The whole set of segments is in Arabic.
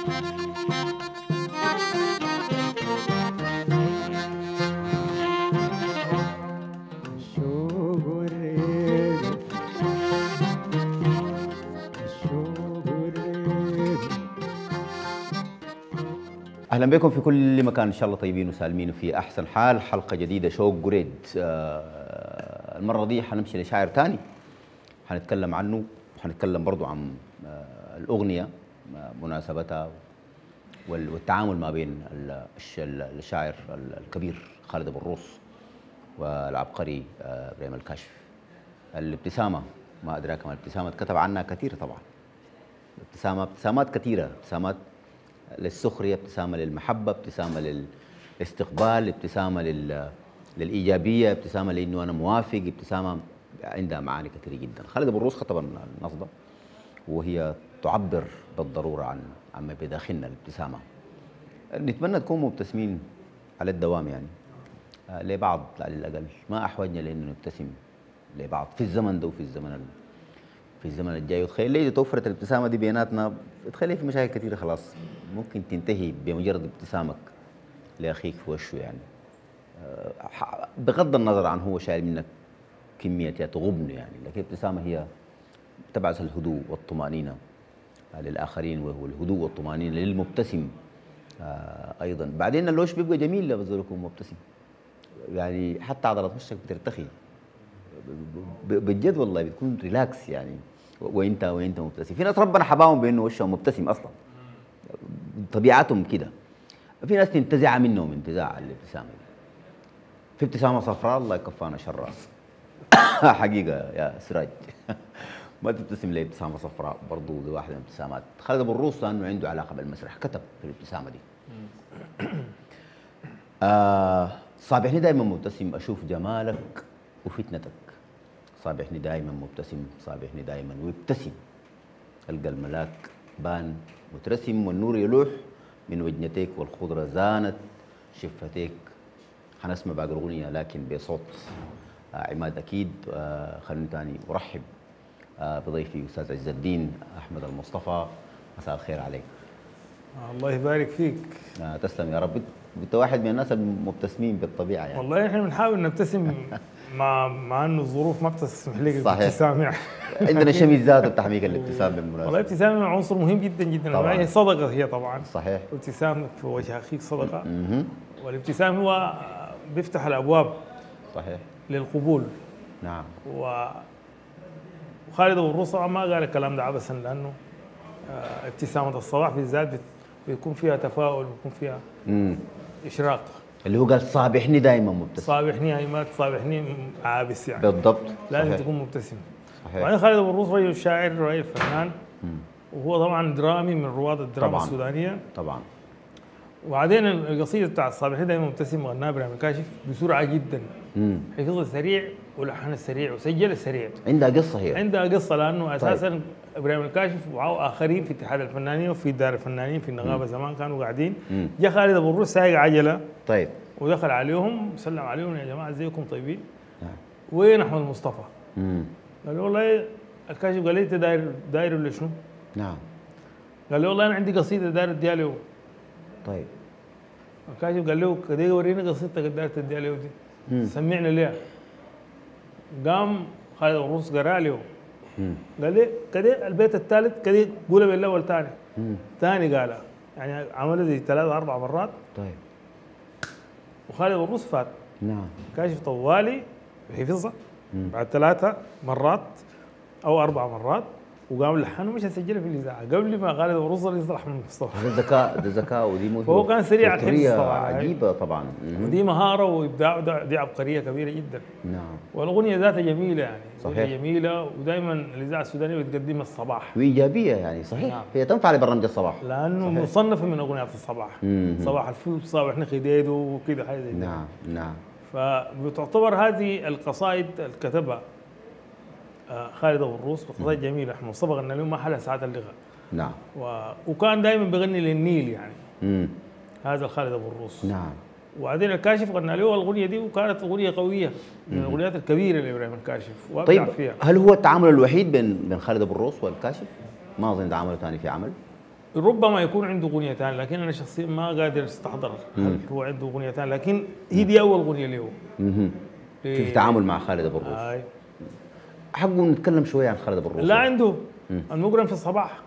اهلا بكم في كل مكان، ان شاء الله طيبين وسالمين وفي احسن حال. حلقه جديده شوق قريد. المره دي حنمشي لشاعر ثاني حنتكلم عنه، وحنتكلم برضو عن الاغنيه مناسبتها والتعامل ما بين الشاعر الكبير خالد ابو الروس والعبقري ابراهيم الكاشف. الابتسامه، ما ادراك ما الابتسامه، اتكتب عنها كثير طبعا. ابتسامات كثيره، ابتسامات للسخريه، ابتسامه للمحبه، ابتسامه للاستقبال، ابتسامه للايجابيه، ابتسامه لانه انا موافق، ابتسامه عندها معاني كثيره جدا. خالد ابو الروس كتب النص ده وهي تعبر بالضروره عن ما بداخلنا الابتسامه. نتمنى تكونوا مبتسمين على الدوام يعني لبعض على الاقل، ما احوجنا لانه نبتسم لبعض في الزمن ده وفي الزمن الجاي. وتخيل لي اذا توفرت الابتسامه دي بيناتنا، تخيل في مشاكل كثيره خلاص ممكن تنتهي بمجرد ابتسامك لاخيك في وشه يعني. بغض النظر عن هو شايل منك كميه غبن يعني، لكن الابتسامه هي تبعث الهدوء والطمانينه للاخرين، وهو الهدوء والطمانينه للمبتسم ايضا. بعدين الوش بيبقى جميل لما يكون مبتسم يعني، حتى عضلات وشك بترتخي بجد والله، بتكون ريلاكس يعني وانت مبتسم. في ناس ربنا حباهم بانه وشهم مبتسم اصلا، طبيعتهم كده. في ناس تنتزع منهم انتزاع الابتسامه دي. في ابتسامه صفراء الله يكفانا شرها حقيقه يا سراج ما تبتسم لي ابتسامه صفراء برضه، دي واحده من الابتسامات. خالد ابو الروس لانه عنده علاقه بالمسرح كتب في الابتسامه دي. صابحني دائما مبتسم اشوف جمالك وفتنتك، صابحني دائما مبتسم، صابحني دائما وابتسم، القى الملاك بان مترسم والنور يلوح من وجنتيك والخضره زانت شفتيك. حنسمع باقي الاغنيه لكن بصوت عماد اكيد. خلوني ثاني ارحب بضيفي استاذ عز الدين احمد المصطفى. مساء الخير عليك. الله يبارك فيك. تسلم يا رب. انت واحد من الناس المبتسمين بالطبيعه يعني. والله احنا بنحاول نبتسم مع انه الظروف ما بتسمح لك صحيح. الابتسام يعني. عندنا شمس ذاته بتحميك الابتسام بالمناسبه. والله الابتسام عنصر مهم جدا جدا طبعا. هي صدقه هي طبعا. صحيح. الابتسام في وجه اخيك صدقه. والابتسام هو بيفتح الابواب. صحيح. للقبول. نعم. وخالد ابو الروس ما قال الكلام ده عبثا، لانه ابتسامه الصباح بالذات بيكون فيها تفاؤل، بيكون فيها اشراق. اللي هو قال صابحني دائما مبتسم. صابحني هي ما تصابحني عابس يعني. بالضبط. لازم تكون مبتسم. صحيح. وبعدين خالد ابو الروس رجل شاعر، رجل فنان. وهو طبعا درامي من رواد الدراما طبعا. السودانيه. طبعا. وبعدين القصيده بتاعت صابحني دائما مبتسم غناها ابراهيم الكاشف بسرعه جدا. حفظها سريع ولحنها سريع وسجل السريع. عندها قصه هي. عندها قصه لانه اساسا طيب. ابراهيم الكاشف واخرين في اتحاد الفنانين وفي دار الفنانين في النغابه زمان كانوا قاعدين. جاء خالد ابو الروس سايق عجله. طيب. ودخل عليهم سلم عليهم، يا جماعه ازيكم طيبين؟ نعم. وين احمد مصطفى؟ قال والله الكاشف قال لي انت داير ولا شنو؟ نعم. قال لي والله انا عندي قصيده داير اديها له. طيب. الكاشف قال له كده وريني قصيدتك داير تديها له دي. سمعنا ليها. قام خالد ابو الروس قرا له. قال لي كده البيت الثالث كده قولها بالاول ثاني. ثاني قالها يعني عملها زي 3 4 مرات. طيب. وخالد ابو الروس فات. نعم. كاشف طوالي حفظها بعد 3 مرات او 4 مرات، وقام لحنه مش هسجلها في الاذاعه قبل ما خالد ابو الروس يصل احمد مصطفى. هذا ذكاء، ده ذكاء ودي فهو كان سريع الحفظ طبعا، عجيبه طبعا. ودي مهاره وابداع، دي عبقريه كبيره جدا. نعم. والاغنيه ذاتها جميله يعني. صحيح. جميله، ودائما الاذاعه السودانيه بتقدم الصباح وايجابيه يعني. صحيح. نعم. هي تنفع لبرنامج الصباح لانه صحيح. مصنفه من اغنيات الصباح. صباح الفل، صباحنا خديد وكده حاجه زي نعم. نعم. فبتعتبر هذه القصائد اللي كتبها خالد ابو الروس قصائد جميله. احمد مصطفى غنى لهم ما حلا ساعات اللغه. نعم. وكان دائما بيغني للنيل يعني. هذا خالد ابو الروس. نعم. وبعدين الكاشف غنى له الاغنيه دي، وكانت اغنيه قويه من الاغنيات الكبيره لابراهيم الكاشف وابدع طيب فيها. هل هو التعامل الوحيد بين خالد ابو الروس والكاشف؟ ما اظن ده عمله ثاني في عمل. ربما يكون عنده اغنيه ثانيه، لكن انا شخصيا ما قادر استحضر هل هو عنده اغنيه ثانيه، لكن هي دي اول اغنيه له. في التعامل مع خالد ابو الروس. حقه نتكلم شويه عن خالد ابو الروس. لا عنده المجرم في الصباح.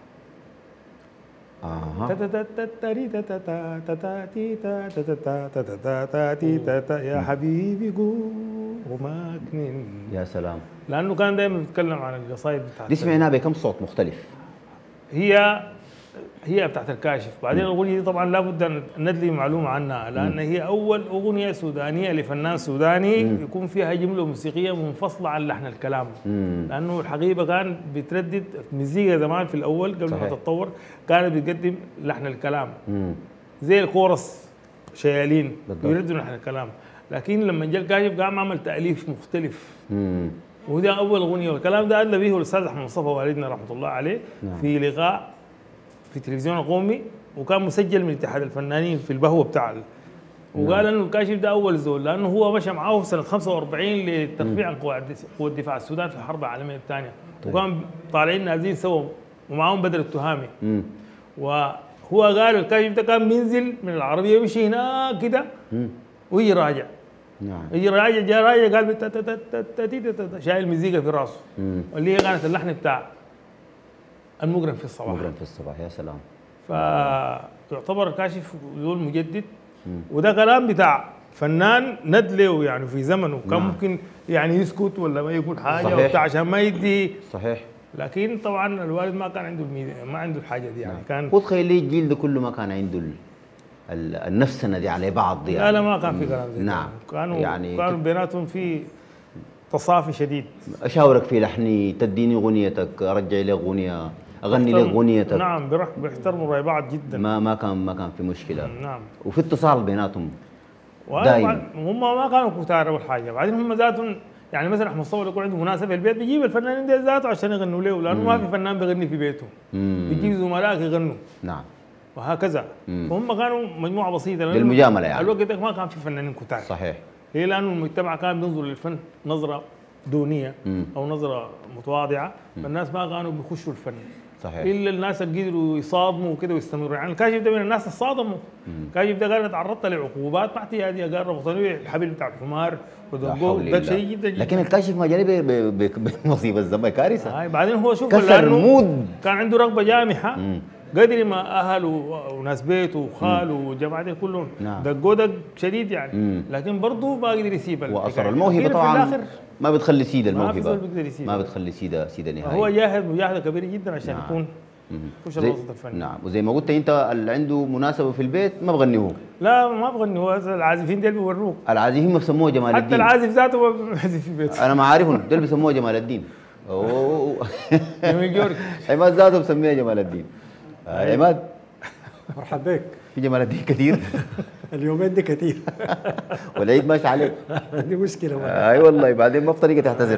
يا حبيبي قوم اكنن. يا سلام. لانه كان دائما بيتكلم عن القصايد بتاعته. دي سمعناها بكم صوت مختلف. هي بتاعت الكاشف. بعدين الاغنيه دي طبعا لابد ان ندلي معلومه عنها، لان هي اول اغنيه سودانيه لفنان سوداني يكون فيها جمله موسيقيه منفصله عن لحن الكلام. لانه الحقيقه كان بتردد المزيكا زمان في الاول قبل ما تتطور، كانت بتقدم لحن الكلام زي الكورس شيالين يردوا لحن الكلام، لكن لما جاء الكاشف قام عمل تاليف مختلف. وده اول اغنيه، والكلام ده ادلى به الاستاذ احمد مصطفى والدنا رحمه الله عليه في لقاء في التلفزيون القومي، وكان مسجل من اتحاد الفنانين في البهوه بتاع وقال انه الكاشف ده اول زول، لانه هو مشى معاه سنه 45 للترفيع عن قوى الدفاع السودان في الحرب العالميه الثانيه، وكان طالعين نازلين سوا ومعاهم بدر التهامي. وهو قال الكاشف ده كان بينزل من العربيه يمشي هناك كده ويجي راجع. يجي راجع، جاء راجع قال شايل المزيكا في راسه، واللي هي كانت اللحن بتاع المجرم في الصباح. المجرم في الصباح. يا سلام. فيعتبر الكاشف ذو المجدد، وده كلام بتاع فنان ندله يعني في زمنه، كان ممكن يعني يسكت ولا ما يقول حاجه وبتاع عشان ما يدي. صحيح. لكن طبعا الوالد ما كان عنده ما عنده الحاجه دي يعني. كان وتخيل لي الجيل ده كله ما كان عنده النفسنه دي على بعض يعني. لا ما كان في كلام زي نعم. كانوا بيناتهم في تصافي شديد. اشاورك في لحني، تديني اغنيتك، ارجع لي اغنيه، اغني لك اغنيتك. نعم بيحترموا راي بعض جدا. ما كان في مشكله. نعم. وفي اتصال بيناتهم دائما. هم ما كانوا كتار اول حاجه، بعدين هم ذاتهم يعني مثلا احمد مصطفى يكون عنده مناسبه في البيت بيجيب الفنانين دي ذاته عشان يغنوا له، لانه ما في فنان بيغني في بيته. بيجيب زملاء يغنوا. نعم. وهكذا. فهم كانوا مجموعه بسيطه للمجامله يعني. الوقت ده ما كان في فنانين كتار. صحيح. ليه؟ لانه المجتمع كان بينظر للفن نظره دونيه او نظره متواضعه، فالناس ما كانوا بيخشوا الفن. صحيح. الا الناس اللي قدروا يصادموا وكده ويستمروا، يعني الكاشف ده من الناس اللي صادموا. الكاشف ده قال تعرضت لعقوبات ما اعتياديه، قال ربطوني الحبل بتاع الحمار ودقوه، ده شيء جدا جدا. لكن الكاشف ما جاني بمصيبه الزمن كارثه. بعدين هو شوف كسر المود، كان عنده رغبه جامحه قدر ما اهله وناس بيته وخاله وجماعه دي كلهم دقوا دق شديد يعني. لكن برضه ما قدر يسيب واثر الموهبه طبعا ما بتخلي سيده الموهبه، ما بتخلي سيده نهائيا. هو جاهد مجاهده كبيره جدا عشان يكون خش الوسط الفني. نعم. وزي ما قلت انت، اللي عنده مناسبه في البيت ما بغني هو. لا ما بغني هو، العازفين دول بيوروك. العازفين بيسموه جمال الدين. حتى العازف ذاته ما بيعزف في بيته. انا ما عارفهم، دول بيسموه جمال الدين. اوه جميل جورج. عماد ذاته بسميه جمال الدين. عماد مرحبا بك. في جمال الدين كثير. اليومين دي كثير. والعيد ماشي عليك. دي مشكله. اي والله. بعدين ما في طريقه تعتذر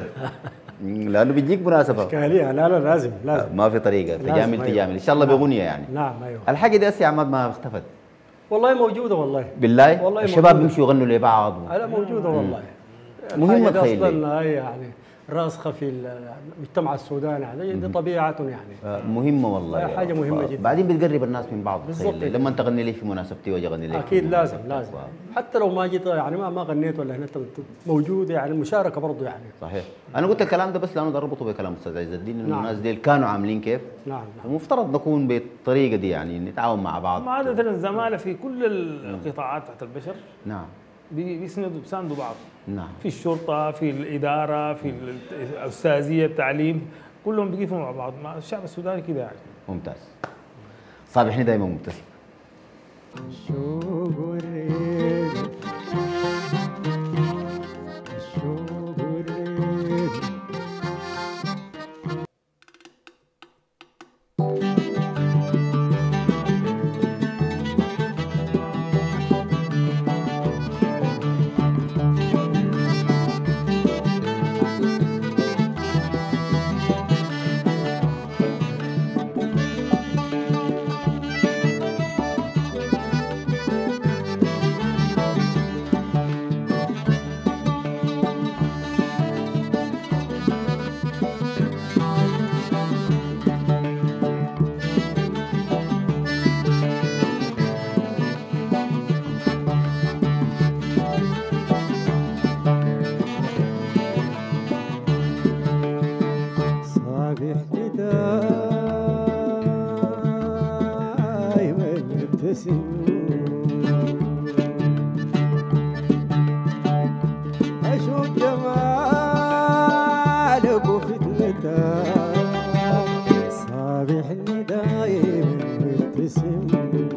لانه بيجيك مناسبه. اشكاليه. لا لازم. ما في طريقه. تجامل ان شاء الله باغنيه يعني. نعم. ايوه. الحاجه دي هسه عماد ما اختفت. والله موجوده والله. بالله. والله الشباب بيمشوا يغنوا لبعض. لا موجوده والله. مهمه تخيل اصلا هي يعني راسخه في المجتمع السوداني، هذه دي طبيعته يعني. مهمه والله. حاجه مهمه جدا. بعدين بتقرب الناس من بعض. بالضبط. لما تغني لي في مناسبتي واجي اغني لك. اكيد لازم. حتى لو ما جيت يعني ما غنيت ولا هنا موجوده يعني المشاركه برضه يعني. صحيح. انا قلت الكلام ده بس لانه اربطه بكلام استاذ عز الدين، انه الناس دي كانوا عاملين كيف. نعم. المفترض نكون بالطريقه دي يعني نتعاون مع بعض. عاده الزماله في كل القطاعات تحت البشر. نعم. بيساندوا بعض. نعم. في الشرطه، في الاداره، في الاستاذيه، التعليم، كلهم بيقفوا مع بعض. مع الشعب السوداني كده يعني. ممتاز. صابحني دائما مبتسم. مبتسم أشوف جمالك وفتنتك صابحني دايما مبتسم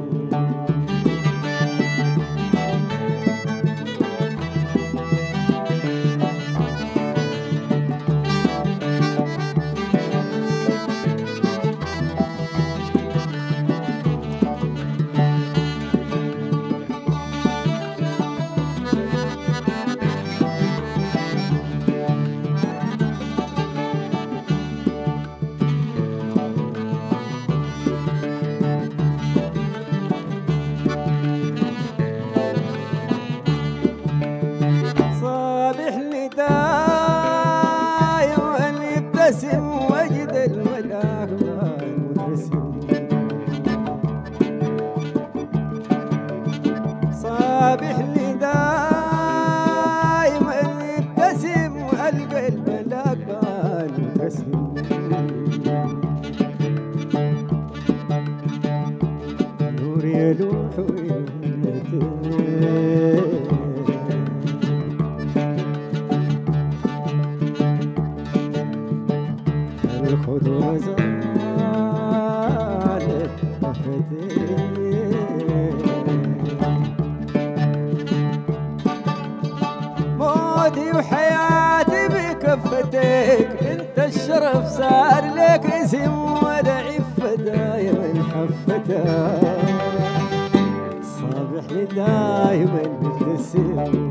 صابحني دايما يبتسم وجد الملاك مترسم صابحني دايما يبتسم والقى الملاك مترسم نور يلوح ويلوح الخضوة زالت كفتي موتي وحياتي بكفتيك انت الشرف صار لك اسم ولا عفة دايما حفتك صابحني دايما مبتسم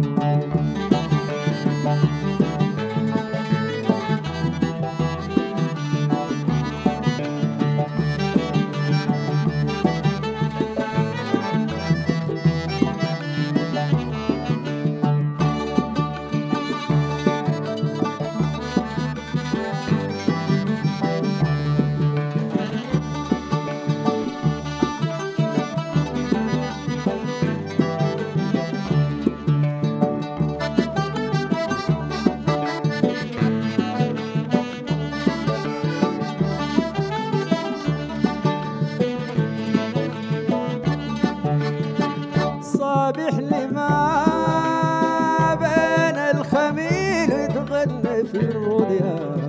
صابح لي ما بين الخميل يتغنى في الروديان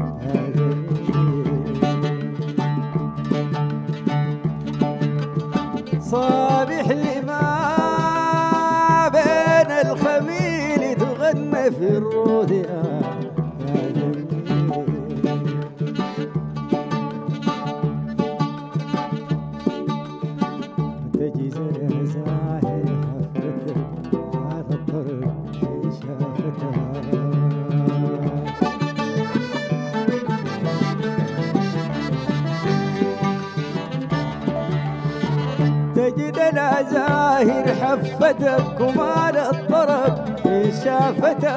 صابح لي ما بين الخميل يتغنى في الروديان تجيز الزاهر حفتك على الطرق شافتها تجد العزاهر حفتك ومال الطرق شافتك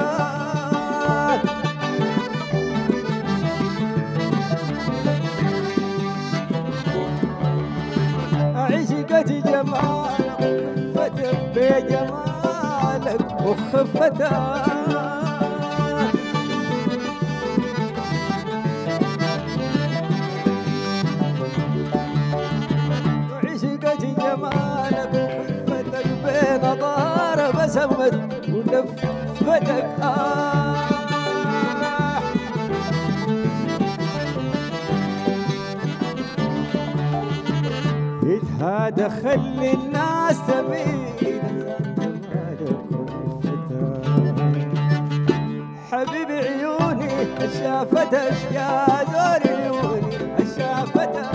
عشقت جمالك وخفتك بجمالك وخفتك عشقت جمالك وخفتك بنظارة بسمت ولفتك هذا خلي الناس تميل حبيب عيوني شافتك يا زور عيوني شافتك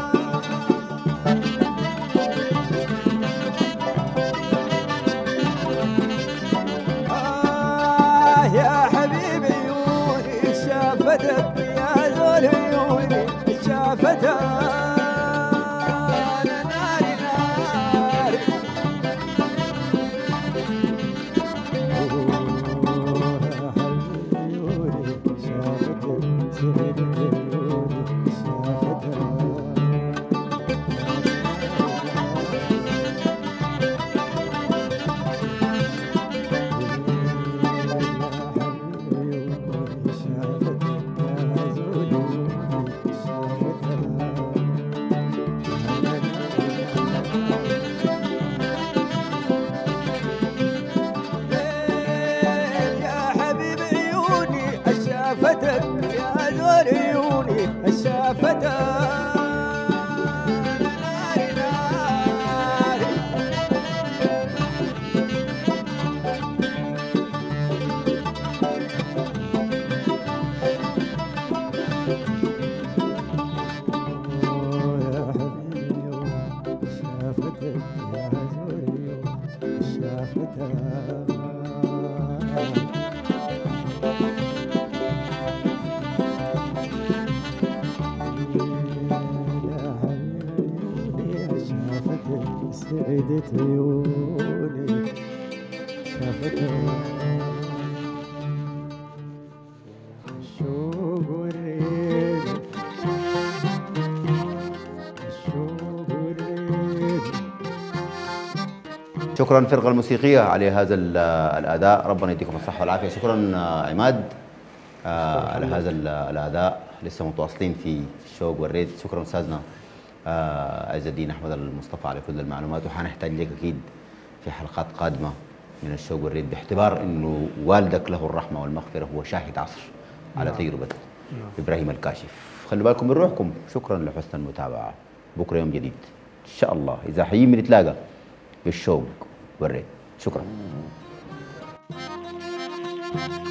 يا حبيب عيوني شافتك يا زور عيوني شافتك شافتك الشافتان سعدت عيوني شافتها الشوق والريح الشوق والريح. شكرا الفرقة الموسيقية على هذا الأداء، ربنا يديكم الصحة والعافية. شكرا عماد على هذا الأداء. لسه متواصلين في الشوق والريد. شكرا أستاذنا عز الدين أحمد المصطفى على كل المعلومات، وحنحتاج لك أكيد في حلقات قادمة من الشوق والريد، باعتبار أنه والدك له الرحمة والمغفرة هو شاهد عصر على تجربة إبراهيم الكاشف. خلوا بالكم من روحكم. شكرا لحسن المتابعة. بكرة يوم جديد إن شاء الله، إذا حيين بنتلاقى بالشوق والريد. شكرا.